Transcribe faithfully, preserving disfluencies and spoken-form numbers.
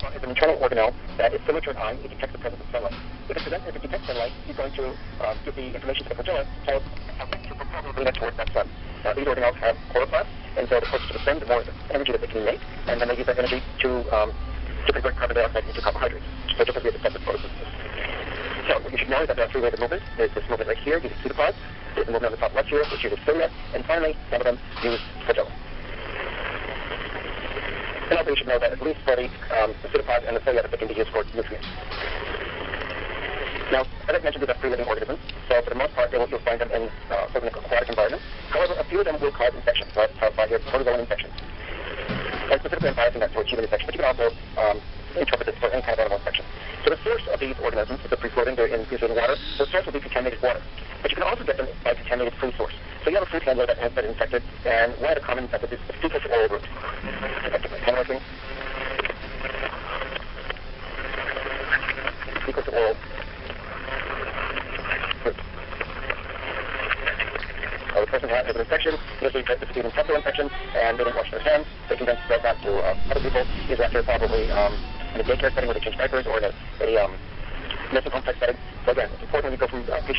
heart is an internal organelle that is similar to an eye. It detects the presence of sunlight. If it, presents, if it detects sunlight, it's going to uh, give the information to the flagella to, to propel the arena towards that sun. Uh, these organelles have chloroplasts, and so the closer to the sun, the more energy that they can make, and then they use that energy to um, to convert carbon dioxide into carbohydrates. So just as we have discussed with photosynthesis. So what you should know is that there are three ways of movement. There's this movement right here, using pseudopods. There's the movement on the top left here, which uses cilia. And finally, some of them use flagella. And also you should know that at least for the, um, the pseudopods and the cilia that they can be used for nutrients. Now, as I mentioned, these are free living organisms, so for the most part, will, you'll find them in uh, sort of an aquatic environment. However, a few of them will cause infections, right? Caused by your protozoan infections. And specifically, I'm biasing that towards human infection, but you can also um, interpret this for any kind of animal infection. So the source of these organisms, if they're free-floating, they're in free-floating water, the source will be contaminated water. But you can also get them by contaminated food source. So you have a food handler that has been infected, and one of the common infected is the fecal to oral route. Fecal to oral. Uh, the person has an infection, usually this is an intestinal infection, and they didn't wash their hands. They can then spread that to uh, other people, either after probably um, in a daycare setting where they change diapers, or in a, a um, nursing home type setting. So again, it's important when you go from uh, patient